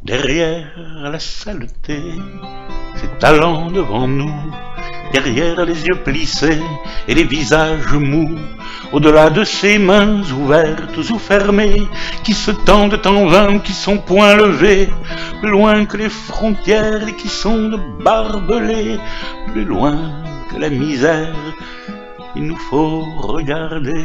Derrière la saleté, ses talents devant nous, derrière les yeux plissés et les visages mous, au-delà de ses mains ouvertes ou fermées, qui se tendent en vain, qui sont point levées, plus loin que les frontières et qui sont de barbelés, plus loin que la misère, il nous faut regarder.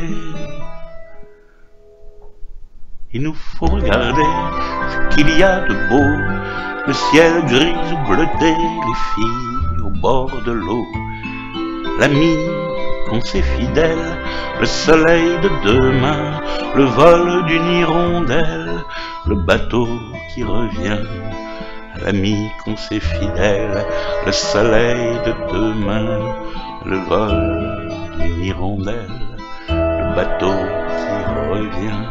Il nous faut regarder ce qu'il y a de beau, le ciel gris ou bleuté, les filles au bord de l'eau, l'ami qu'on s'est fidèle, le soleil de demain, le vol d'une hirondelle, le bateau qui revient. L'ami qu'on s'est fidèle, le soleil de demain, le vol d'une hirondelle, le bateau qui revient.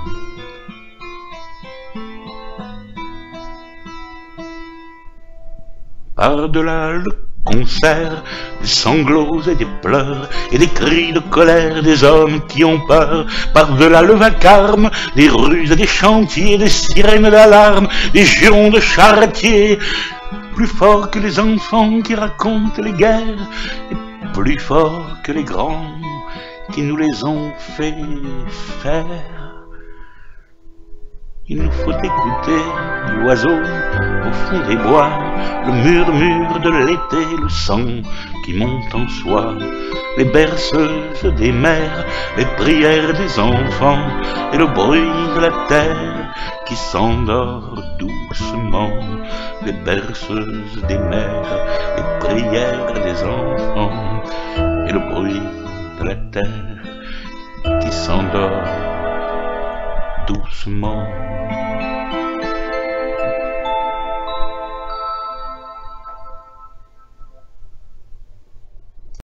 Par-delà le concert, des sanglots et des pleurs, et des cris de colère des hommes qui ont peur, par-delà le vacarme, des rues et des chantiers, des sirènes d'alarme, des jurons de charretiers, plus fort que les enfants qui racontent les guerres, et plus fort que les grands qui nous les ont fait faire. Il nous faut écouter l'oiseau au fond des bois, le murmure de l'été, le sang qui monte en soi, les berceuses des mères, les prières des enfants et le bruit de la terre qui s'endort doucement, les berceuses des mères, les prières des enfants et le bruit de la terre qui s'endort doucement.